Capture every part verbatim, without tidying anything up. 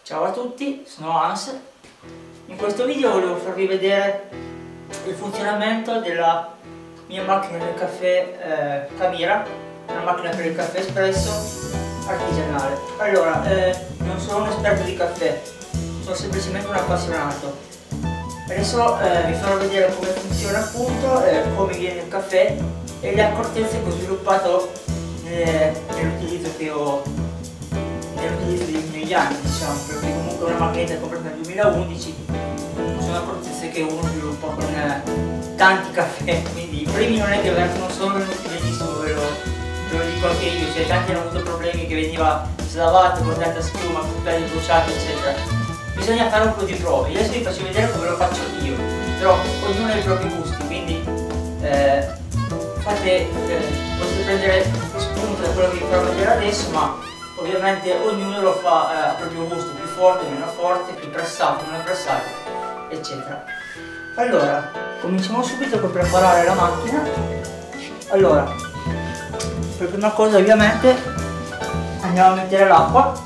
Ciao a tutti, sono Hans. In questo video volevo farvi vedere il funzionamento della mia macchina del caffè eh, Camira, una macchina per il caffè espresso artigianale. Allora, eh, non sono un esperto di caffè, sono semplicemente un appassionato. Adesso eh, vi farò vedere come funziona appunto, eh, come viene il caffè e le accortezze che ho sviluppato eh, nell'utilizzo che ho nell'utilizzo degli anni, diciamo, perché comunque una macchinetta comprata nel duemilaundici sono accortezze che uno sviluppa con eh, tanti caffè, quindi i primi non è che non sono venuti benissimo, ve lo, ve lo dico anche io, cioè tanti hanno avuto problemi che veniva slavato con tanta schiuma, con pelli bruciate eccetera. Bisogna fare un po' di prove, io adesso vi faccio vedere come lo faccio io, però ognuno ha i propri gusti, quindi eh, fate, eh, potete prendere spunto da quello che vi farò vedere adesso, ma ovviamente ognuno lo fa eh, a proprio gusto, più forte, meno forte, più pressato, meno pressato, eccetera. Allora, cominciamo subito per preparare la macchina. Allora, per prima cosa ovviamente andiamo a mettere l'acqua.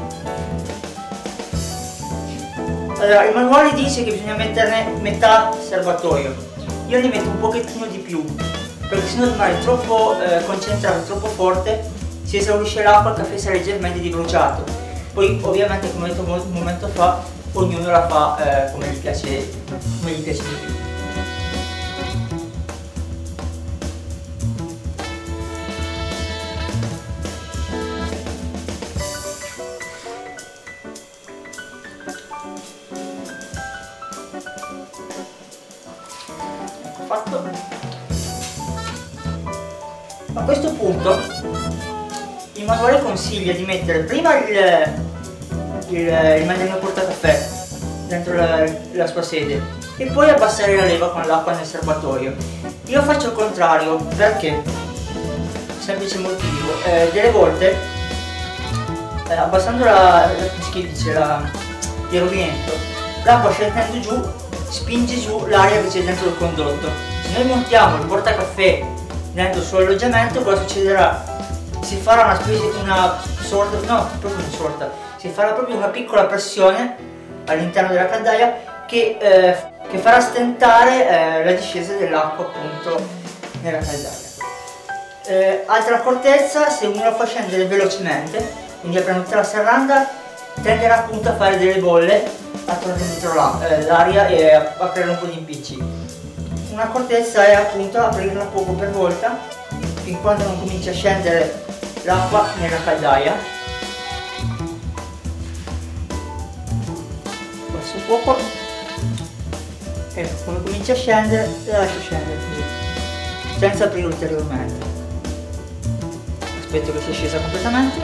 Allora, il manuale dice che bisogna metterne metà serbatoio, io ne metto un pochettino di più, perché sennò rimane troppo eh, concentrato, troppo forte. Si esaurisce l'acqua, il caffè sarà leggermente dibruciato. Poi ovviamente, come ho detto un momento fa, ognuno la fa eh, come gli piace, come gli piace di più. Ecco fatto. A questo punto il manuale consiglia di mettere prima il, il, il mandolino portacaffè dentro la, la sua sede e poi abbassare la leva con l'acqua nel serbatoio. Io faccio il contrario perché, semplice motivo, eh, delle volte eh, abbassando la, la, dice, la, il rubinetto, l'acqua scendendo giù spinge giù l'aria che c'è dentro il condotto. Se noi montiamo il portacaffè dentro il suo alloggiamento, cosa succederà? Si farà una specie, una sorta, no, proprio una sorta, si farà proprio una piccola pressione all'interno della caldaia che, eh, che farà stentare eh, la discesa dell'acqua appunto nella caldaia. Eh, altra accortezza, se uno la fa scendere velocemente, quindi aprendo tutta la serranda, tenderà appunto a fare delle bolle attorno dentro l'aria e a, a creare un po' di impicci. Un'accortezza è appunto aprirla poco per volta, fin quando non comincia a scendere l'acqua nella caldaia. Passo poco, ecco, come comincia a scendere la lascio scendere così, senza aprire ulteriormente. Aspetto che sia scesa completamente.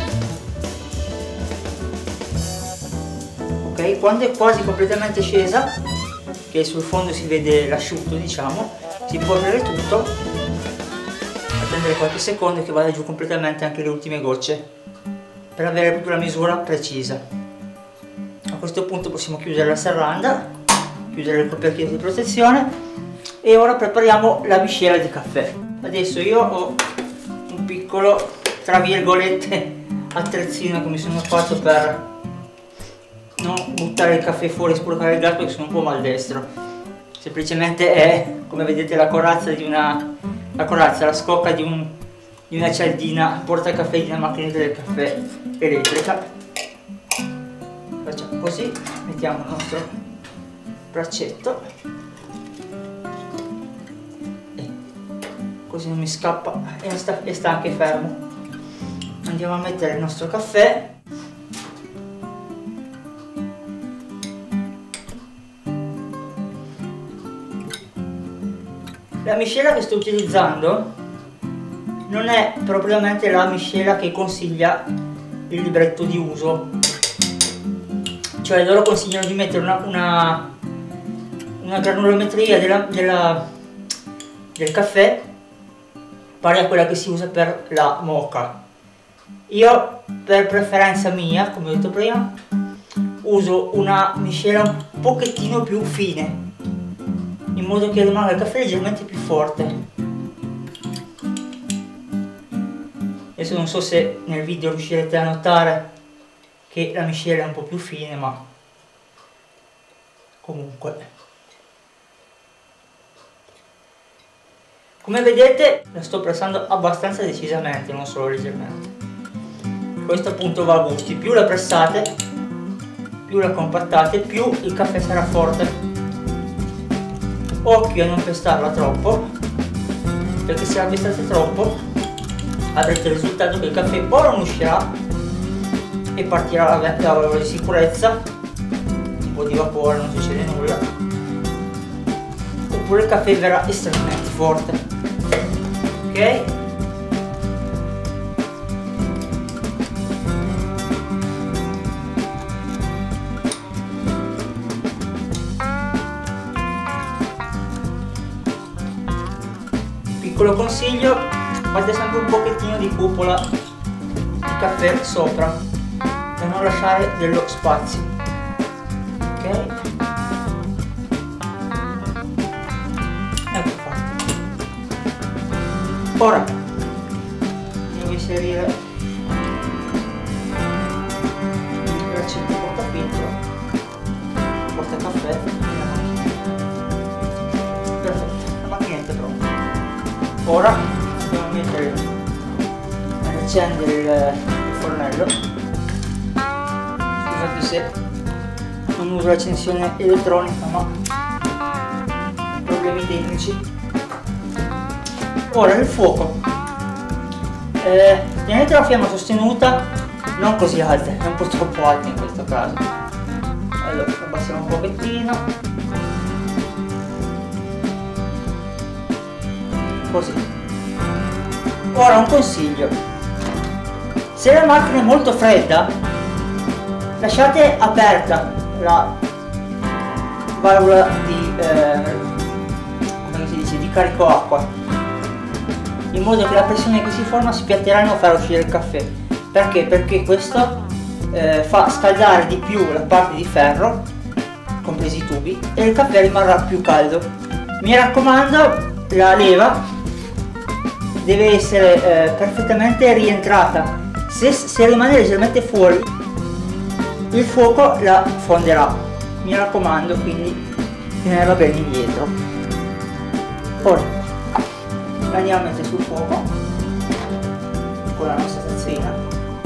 Ok, quando è quasi completamente scesa, che sul fondo si vede l'asciutto, diciamo, si può aprire tutto, attendere qualche secondo che vada giù completamente anche le ultime gocce per avere proprio la misura precisa. A questo punto possiamo chiudere la serranda, chiudere il coperchio di protezione e ora prepariamo la miscela di caffè. Adesso io ho un piccolo, tra virgolette, attrezzino che mi sono fatto per non buttare il caffè fuori e sporcare il gas, perché sono un po' maldestro. Semplicemente è, come vedete, la corazza di una la corazza, la scocca di, un, di una cialdina portacaffè di una macchinetta del caffè elettrica. Facciamo così, mettiamo il nostro braccetto e così non mi scappa e sta, e sta anche fermo. Andiamo a mettere il nostro caffè. La miscela che sto utilizzando non è propriamente la miscela che consiglia il libretto di uso, cioè loro consigliano di mettere una, una, una granulometria della, della, del caffè pari a quella che si usa per la moka. Io, per preferenza mia, come ho detto prima, uso una miscela un pochettino più fine, in modo che rimanga il caffè leggermente più forte. Adesso non so se nel video riuscirete a notare che la miscela è un po' più fine, ma comunque come vedete la sto pressando abbastanza decisamente, non solo leggermente. Questo appunto va a gusti, più la pressate, più la compattate, più il caffè sarà forte. Occhio a non pestarla troppo, perché se la pestate troppo avrete il risultato che il caffè o non uscirà e partirà la valvola di sicurezza, un po' di vapore, non succede nulla, oppure il caffè verrà estremamente forte. Ok? Piccolo consiglio, fate sempre un pochettino di cupola di caffè sopra per non lasciare dello spazio. Ok? Ecco fatto. Ora devo inserire il racetto portafiltro, portacaffè. Perfetto, la macchinetta è pronta. Ora dobbiamo mettere a accendere il, il fornello. Scusate se non uso l'accensione elettronica, ma problemi tecnici. Ora il fuoco, eh, tenete la fiamma sostenuta, non così alta, è un po' troppo alta in questo caso. Allora abbassiamo un pochettino. Così. Ora un consiglio: se la macchina è molto fredda, lasciate aperta la valvola di eh, come si dice, di carico acqua, in modo che la pressione che si forma spiatterà e non farà uscire il caffè. Perché? Perché questo eh, fa scaldare di più la parte di ferro, compresi i tubi, e il caffè rimarrà più caldo. Mi raccomando, la leva deve essere eh, perfettamente rientrata. Se, se rimane leggermente fuori, il fuoco la fonderà. Mi raccomando, quindi tenerla bene indietro. Ora andiamo a mettere sul fuoco con la nostra tazzina.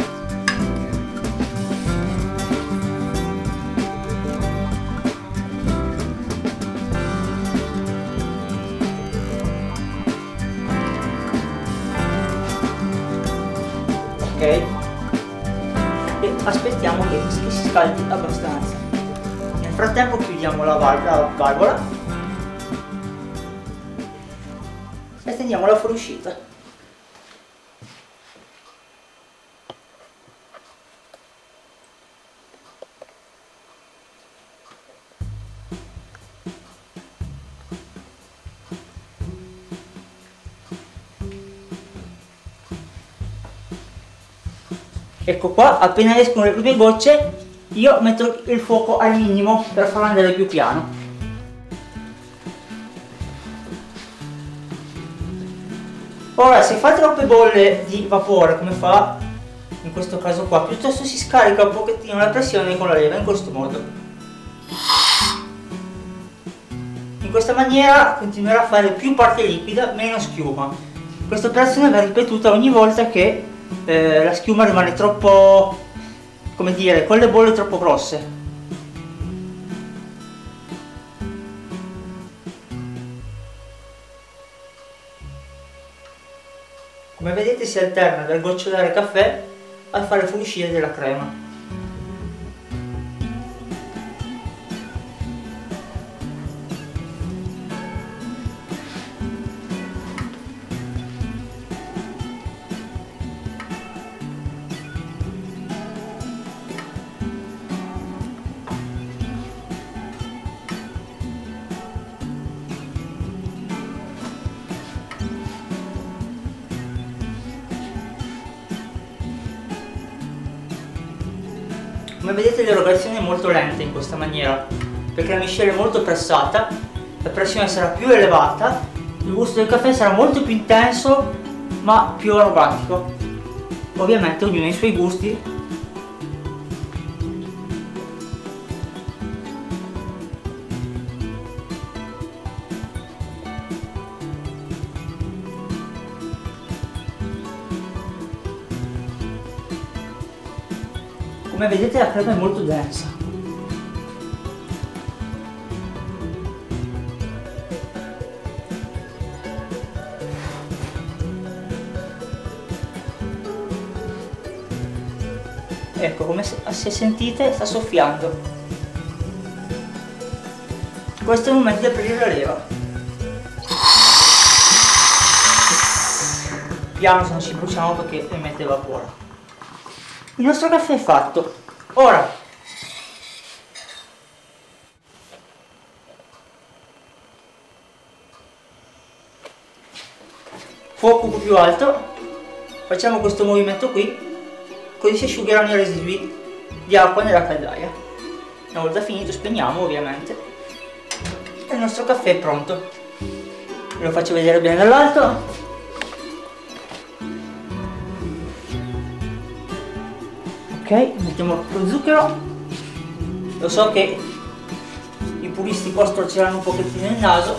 Ok, e aspettiamo che si scaldi abbastanza. Nel frattempo chiudiamo la, val la valvola e stendiamo la fuoriuscita. Ecco qua, appena escono le prime gocce, io metto il fuoco al minimo per farlo andare più piano. Ora, se fa troppe bolle di vapore, come fa in questo caso qua, piuttosto si scarica un pochettino la pressione con la leva, in questo modo. In questa maniera continuerà a fare più parte liquida, meno schiuma. Questa operazione va ripetuta ogni volta che Eh, la schiuma rimane troppo, come dire, con le bolle troppo grosse. Come vedete si alterna dal gocciolare caffè al fare fuoriuscire della crema. Come vedete l'erogazione è molto lenta in questa maniera, perché la miscela è molto pressata, la pressione sarà più elevata, il gusto del caffè sarà molto più intenso ma più aromatico. Ovviamente ognuno ha i suoi gusti Come vedete la crema è molto densa. Ecco, come se, se sentite sta soffiando. Questo è il momento di aprire la leva. Piano se non ci bruciamo perché ovviamente evapora. Il nostro caffè è fatto. Ora fuoco un po' più alto, facciamo questo movimento qui, così si asciugheranno i residui di acqua nella caldaia. Una volta finito spegniamo ovviamente e il nostro caffè è pronto. Ve lo faccio vedere bene dall'alto. Ok, mettiamo lo zucchero. Lo so che i puristi qua storceranno un pochettino il naso,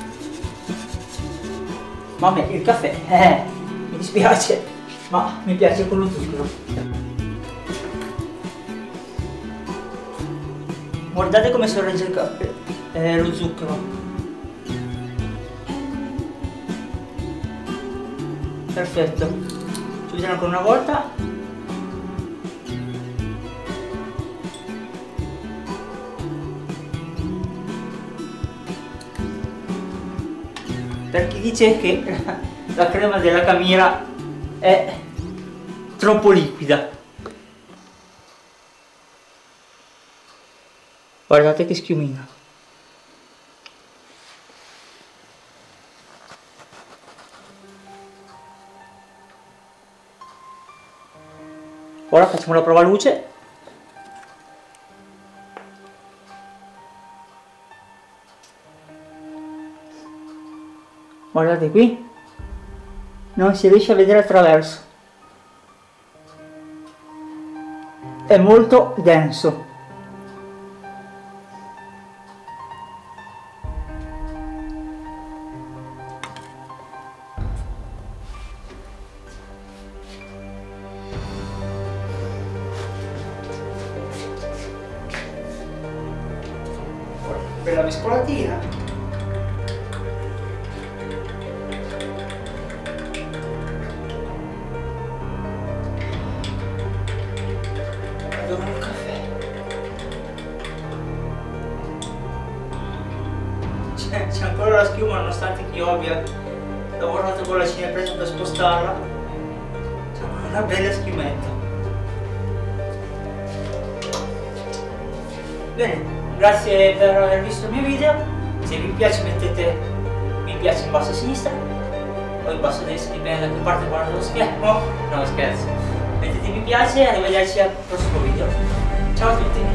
ma a me il caffè, eh, mi dispiace, ma mi piace con lo zucchero. Guardate come sorregge il caffè, eh, lo zucchero. Perfetto. Ci vediamo ancora una volta. Per chi dice che la crema della Camira è troppo liquida, guardate che schiumina. Ora facciamo la prova luce. Guardate qui, non si riesce a vedere attraverso, è molto denso. Bella mescolatina. Un caffè. C'è ancora la schiuma nonostante che io abbia lavorato con la cinepresa per spostarla. C'è una bella schiumetta. Bene, grazie per aver visto il mio video. Se vi piace mettete mi piace in basso a sinistra o in basso a destra, dipende da che parte guardate lo schermo. No, scherzo. Mettete mi piace e arrivederci al prossimo video. Ciao a tutti.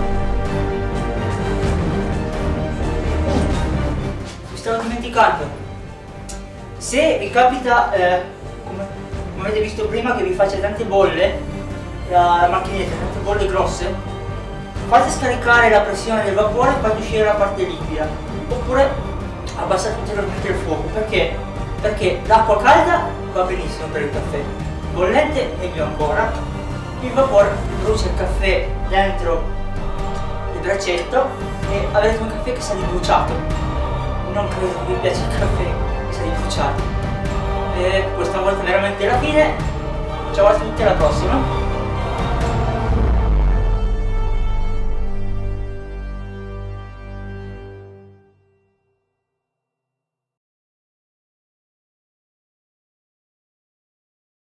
Mi stavo dimenticando. Se vi capita, eh, come, come avete visto prima, che vi faccia tante bolle, la, la macchinetta, tante bolle grosse, fate scaricare la pressione del vapore e fate uscire la parte liquida. Oppure abbassate ulteriormente il fuoco. Perché? Perché l'acqua calda va benissimo per il caffè. Bollente meglio ancora. Il vapore brucia il caffè dentro il braccetto e avrete un caffè che sa di bruciato. Non credo che vi piace il caffè che sa di bruciato. E questa volta veramente la fine. Ciao a tutti, alla prossima.